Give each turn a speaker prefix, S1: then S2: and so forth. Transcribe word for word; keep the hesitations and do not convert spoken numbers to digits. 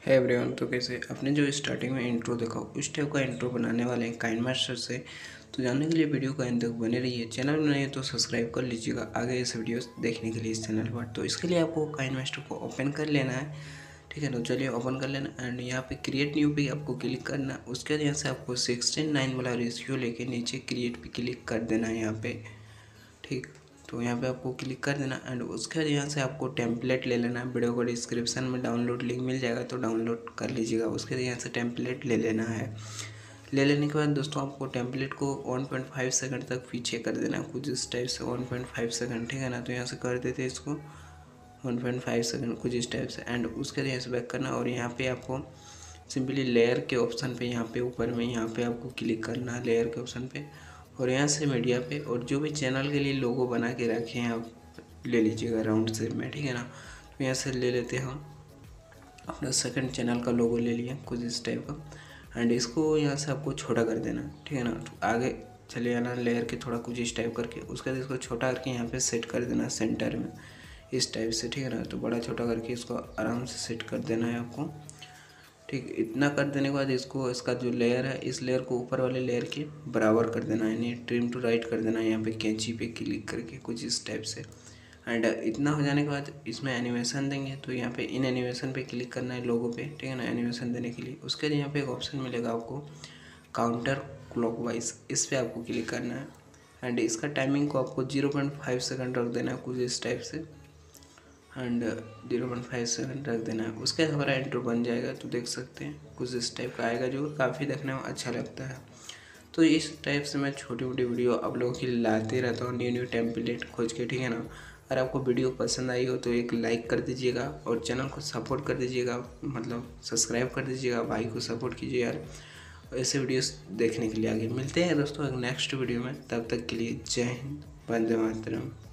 S1: है एवरीवन। तो कैसे आपने जो स्टार्टिंग में इंट्रो देखा उस टाइप का इंट्रो बनाने वाले हैं काइनमास्टर से। तो जानने के लिए वीडियो का अंत तक बने रहिए। चैनल में नए हैं तो सब्सक्राइब कर लीजिएगा आगे इस वीडियो देखने के लिए इस चैनल पर। तो इसके लिए आपको काइनमास्टर को ओपन कर लेना है, ठीक है। तो चलिए ओपन कर लेना एंड यहाँ पे क्रिएट न्यू पे आपको क्लिक करना। उसके बाद यहाँ से आपको सिक्सटीन नाइन वाला रेशियो लेके नीचे क्रिएट पे क्लिक कर देना है यहाँ पे, ठीक। तो यहाँ पे आपको क्लिक कर देना एंड उसके बाद यहाँ से आपको टेम्पलेट ले लेना है। वीडियो को डिस्क्रिप्शन में डाउनलोड लिंक मिल जाएगा तो डाउनलोड कर लीजिएगा। उसके बाद यहाँ से टेम्पलेट ले लेना है। ले लेने के बाद दोस्तों आपको टेम्पलेट को वन पॉइंट फाइव सेकंड तक पीछे कर देना है, कुछ इस टाइप से वन पॉइंट फाइव सेकंड, ठीक है ना। तो यहाँ से कर देते हैं इसको वन पॉइंट फाइव सेकंड कुछ इस टाइप से एंड उसके बाद यहाँ से बैक करना और यहाँ पे आपको सिंपली लेयर के ऑप्शन पे यहाँ पे ऊपर में यहाँ पे आपको क्लिक करना है लेयर के ऑप्शन पे और यहाँ से मीडिया पे और जो भी चैनल के लिए लोगो बना के रखे हैं आप ले लीजिएगा राउंड शेप में, ठीक है ना। तो यहाँ से ले लेते हैं हम अपना सेकंड चैनल का लोगो ले लिया कुछ इस टाइप का एंड इसको यहाँ से आपको छोटा कर देना, ठीक है ना। तो आगे चले जाना लेयर के थोड़ा कुछ इस टाइप करके, उसके बाद इसको छोटा करके यहाँ पे सेट कर देना सेंटर में इस टाइप से, ठीक है ना। तो बड़ा छोटा करके इसको आराम से सेट कर देना है आपको, ठीक। इतना कर देने के बाद इसको इसका जो लेयर है इस लेयर को ऊपर वाले लेयर के बराबर कर देना है, यानी ट्रिम टू राइट कर देना है यहाँ पे कैंची पे क्लिक करके कुछ इस टाइप से एंड इतना हो जाने के बाद इसमें एनिमेशन देंगे। तो यहाँ पे इन एनिमेशन पे क्लिक करना है लोगो पे, ठीक है ना, एनिमेशन देने के लिए। उसके लिए यहाँ पे एक ऑप्शन मिलेगा आपको काउंटर क्लॉकवाइज, इस पर आपको क्लिक करना है एंड इसका टाइमिंग को आपको जीरो पॉइंट फाइव सेकंड रख देना है कुछ इस टाइप से and zero point five second रख देना है। उसके बाद हमारा इंट्रो बन जाएगा। तो देख सकते हैं कुछ इस टाइप का आएगा जो काफ़ी देखने में अच्छा लगता है। तो इस टाइप से मैं छोटी मोटी वीडियो आप लोगों की लाते रहता हूँ न्यू न्यू टेम्पलेट खोज के, ठीक है ना। अगर आपको वीडियो पसंद आई हो तो एक लाइक कर दीजिएगा और चैनल को सपोर्ट कर दीजिएगा, मतलब सब्सक्राइब कर दीजिएगा, भाई को सपोर्ट कीजिए यार। ऐसे वीडियोस देखने के लिए आगे मिलते हैं दोस्तों एक नेक्स्ट वीडियो में। तब तक के लिए जय हिंद, वंदे मातरम।